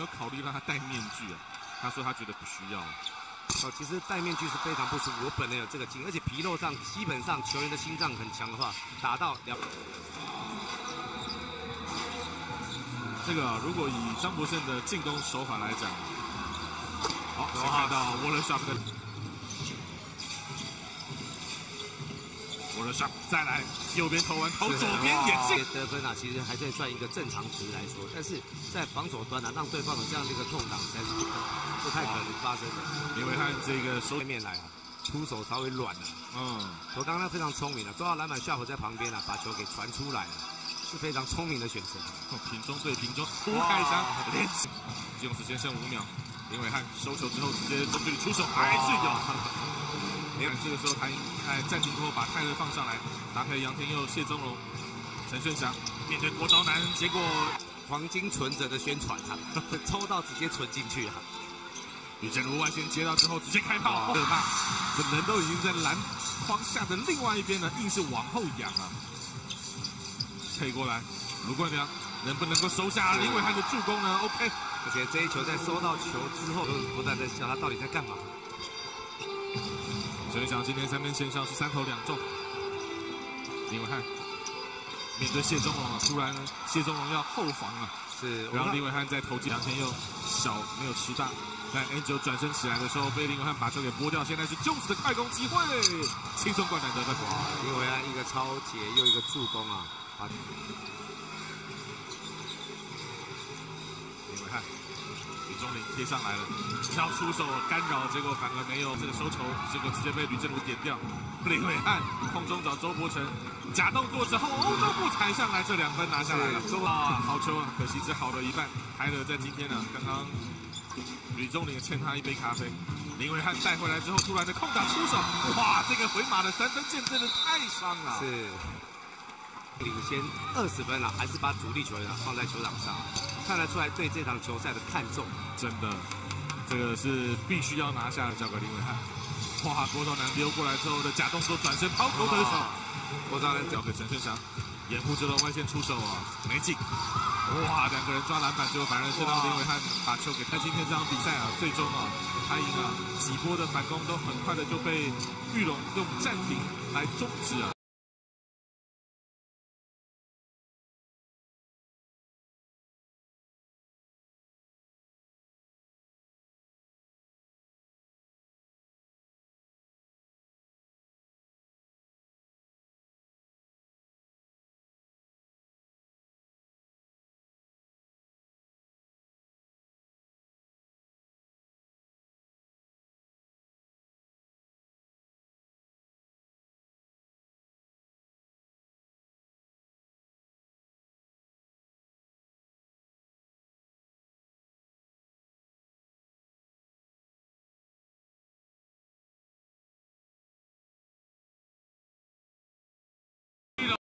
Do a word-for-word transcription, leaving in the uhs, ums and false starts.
有考虑让他戴面具啊？他说他觉得不需要。 哦，其实戴面具是非常不舒服。我本人有这个经验，而且皮肉上基本上球员的心脏很强的话，打到两。 这个、啊、如果以张博胜的进攻手法来讲，好，先看到沃勒沙夫的沃勒沙夫再来右边投完投左边也进， 得分啊，其实还算算一个正常值来说，但是在防守端啊，让对方有这样的一个空档，才是不可不太可能发生的。 林伟汉这个手面来啊，出手稍微软了、啊。嗯，我刚刚非常聪明了、啊，抓到篮板下手在旁边啊，把球给传出来了。是非常聪明的选择。 平中对平中，胡凯翔连起，利用时间剩五秒，林伟汉收球之后直接中距离出手，还是有。你看这个时候他哎暂停过后把泰勒放上来，搭配杨天佑、谢宗荣、陈顺祥，面对郭昭南，结果黄金存折的宣传啊，抽到直接存进去啊。 吕正如外线接到之后直接开炮，二大，本人都已经在篮筐下的另外一边呢，硬是往后仰啊。配过来，卢冠良能不能够收下林伟汉的助攻呢 ？OK， 而且这一球在收到球之后，不断在想他到底在干嘛。 陈伟翔今天三分线上是三投两中。林伟汉面对谢宗荣啊，突然谢宗荣要后防啊， 是， 然后林伟汉在投进杨前又小没有吃大，但 Angel 转身起来的时候被林伟汉把球给拨掉，现在是 Jones 的快攻机会，轻松灌篮得分。 林伟汉一个超解又一个助攻啊。啊！ 林伟汉，吕宗麟贴上来了，要出手干扰，结果反而没有这个收球，结果直接被吕正如点掉。林伟汉空中找周伯成，假动作之后欧洲步踩上来，这两分拿下来了。啊，好球啊！可惜只好了一半。泰勒在今天呢、啊，刚刚吕宗麟欠他一杯咖啡。林伟汉带回来之后，突然的空档出手，哇！这个回马的三分线真的太伤了。 是。领先二十分了、啊，还是把主力球员、啊、放在球场上，看得出来对这场球赛的看重。 真的，这个是必须要拿下的，交给林伟汉。哇，郭昭南溜过来之后的假动作转身抛投得手，郭昭南交给陈顺祥，掩护这个外线出手啊，没进。哇，两个人抓篮板之后，反而是让林伟汉把球给他。今天这场比赛啊，最终啊，他赢啊，几波的反攻都很快的就被玉龙用暂停来终止啊。